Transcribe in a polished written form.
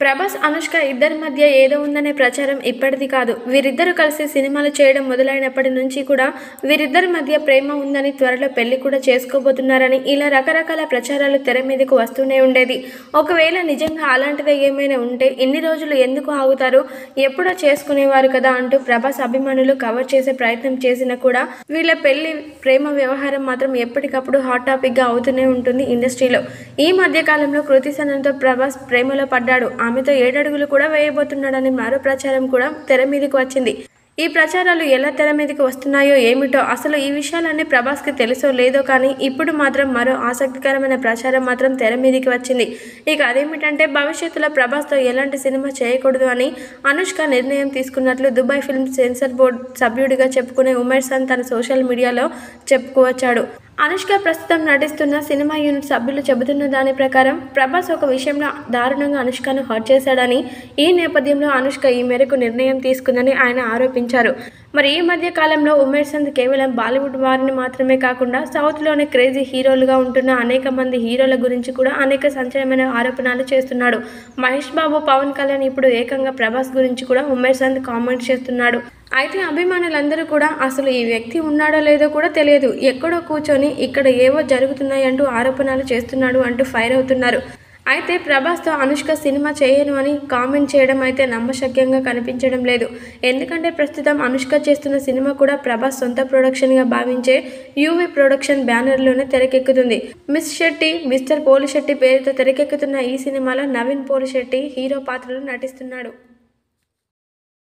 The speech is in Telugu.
ప్రభాస్, అనుష్క ఇద్దరి మధ్య ఏదో ఉందనే ప్రచారం ఇప్పటిది కాదు. వీరిద్దరూ కలిసి సినిమాలు చేయడం మొదలైనప్పటి నుంచి కూడా వీరిద్దరి మధ్య ప్రేమ ఉందని, త్వరలో పెళ్లి కూడా చేసుకోబోతున్నారని ఇలా రకరకాల ప్రచారాలు తెర మీదకు వస్తూనే ఉండేది. ఒకవేళ నిజంగా అలాంటిదే ఏమైనా ఉంటే ఇన్ని రోజులు ఎందుకు ఆగుతారు, ఎప్పుడో చేసుకునేవారు కదా అంటూ ప్రభాస్ అభిమానులు కవర్ చేసే ప్రయత్నం చేసినా కూడా వీళ్ళ పెళ్లి ప్రేమ వ్యవహారం మాత్రం ఎప్పటికప్పుడు హాట్ టాపిక్ గా అవుతూనే ఉంటుంది ఇండస్ట్రీలో. ఈ మధ్య కాలంలో కృతి సనన్తో ప్రభాస్ ప్రేమలో పడ్డాడు. ఆమెతో 7 అడుగులు కూడా వేయబోతున్నాడని మరో ప్రచారం కూడా తెర మీదకి వచ్చింది. ఈ ప్రచారాలు ఎలా తెర మీదకి వస్తున్నాయో ఏమిటో, అసలు ఈ విషయాలన్నీ ప్రభాస్కి తెలుసో లేదో కానీ ఇప్పుడు మాత్రం మరో ఆసక్తికరమైన ప్రచారం మాత్రం తెర మీదకి వచ్చింది. ఇక అదేమిటంటే భవిష్యత్తులో ప్రభాస్తో ఎలాంటి సినిమా చేయకూడదు అని అనుష్క నిర్ణయం తీసుకున్నట్లు దుబాయ్ ఫిల్మ్ సెన్సార్ బోర్డు సభ్యుడిగా చెప్పుకునే ఉమేర్ సన్ తన సోషల్ మీడియాలో చెప్పుకువచ్చాడు. అనుష్క ప్రస్తుతం నటిస్తున్న సినిమా యూనిట్ సభ్యులు చెబుతున్న దాని ప్రకారం ప్రభాస్ ఒక విషయంలో దారుణంగా అనుష్కను హర్ట్ చేశాడని, ఈ నేపథ్యంలో అనుష్క ఈ మేరకు నిర్ణయం తీసుకుందని ఆయన ఆరోపించారు. మరి ఈ మధ్య కాలంలో ఉమేర్ సంద్ కేవలం బాలీవుడ్ వారిని మాత్రమే కాకుండా సౌత్లోనే క్రేజీ హీరోలుగా ఉంటున్న అనేక మంది హీరోల గురించి కూడా అనేక సంచలనమైన ఆరోపణలు చేస్తున్నాడు. మహేష్ బాబు, పవన్ కళ్యాణ్, ఇప్పుడు ఏకంగా ప్రభాస్ గురించి కూడా ఉమేర్ సంద్ కామెంట్ చేస్తున్నాడు. అయితే అభిమానులందరూ కూడా అసలు ఈ వ్యక్తి ఉన్నాడో లేదో కూడా తెలియదు, ఎక్కడో కూర్చొని ఇక్కడ ఏవో జరుగుతున్నాయంటూ ఆరోపణలు చేస్తున్నాడు అంటూ ఫైర్ అవుతున్నారు. అయితే ప్రభాస్తో అనుష్క సినిమా చేయను అని కామెంట్ చేయడం అయితే నమ్మశక్యంగా కనిపించడం లేదు. ఎందుకంటే ప్రస్తుతం అనుష్క చేస్తున్న సినిమా కూడా ప్రభాస్ సొంత ప్రొడక్షన్గా భావించే యూవీ ప్రొడక్షన్ బ్యానర్లోనే తెరకెక్కుతుంది. మిస్ శెట్టి, మిస్టర్ పోలిశెట్టి పేరుతో తెరకెక్కుతున్న ఈ సినిమాలో నవీన్ పోలిశెట్టి హీరో పాత్రలో నటిస్తున్నాడు.